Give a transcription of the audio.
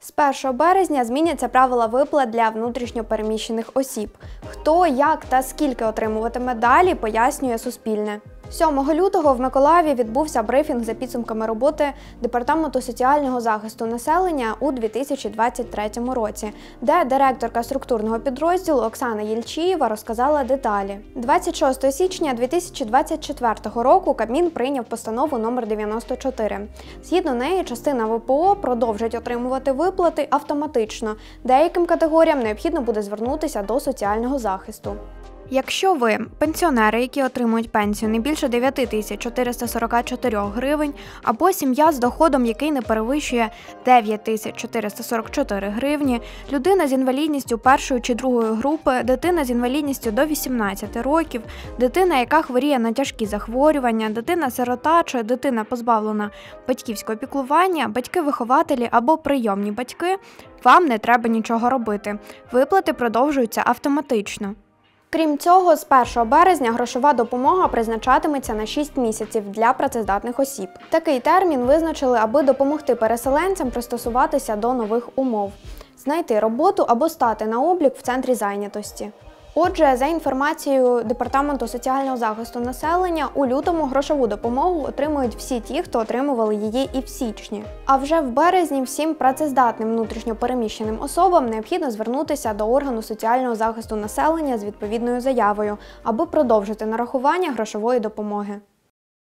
З 1 березня зміняться правила виплат для внутрішньо переміщених осіб. Хто, як та скільки отримуватиме далі, пояснює Суспільне. 7 лютого в Миколаєві відбувся брифінг за підсумками роботи Департаменту соціального захисту населення у 2023 році, де директорка структурного підрозділу Оксана Єльчієва розказала деталі. 26 січня 2024 року Кабмін прийняв постанову номер 94. Згідно неї, частина ВПО продовжить отримувати виплати автоматично. Деяким категоріям необхідно буде звернутися до соціального захисту. Якщо ви – пенсіонери, які отримують пенсію не більше 9444 гривень, або сім'я з доходом, який не перевищує 9444 гривні, людина з інвалідністю першої чи другої групи, дитина з інвалідністю до 18 років, дитина, яка хворіє на тяжкі захворювання, дитина-сирота чи дитина позбавлена батьківського піклування, батьки-вихователі або прийомні батьки, вам не треба нічого робити. Виплати продовжуються автоматично. Крім цього, з 1 березня грошова допомога призначатиметься на 6 місяців для працездатних осіб. Такий термін визначили, аби допомогти переселенцям пристосуватися до нових умов, знайти роботу або стати на облік в центрі зайнятості. Отже, за інформацією Департаменту соціального захисту населення, у лютому грошову допомогу отримують всі ті, хто отримували її і в січні. А вже в березні всім працездатним внутрішньо переміщеним особам необхідно звернутися до органу соціального захисту населення з відповідною заявою, аби продовжити нарахування грошової допомоги.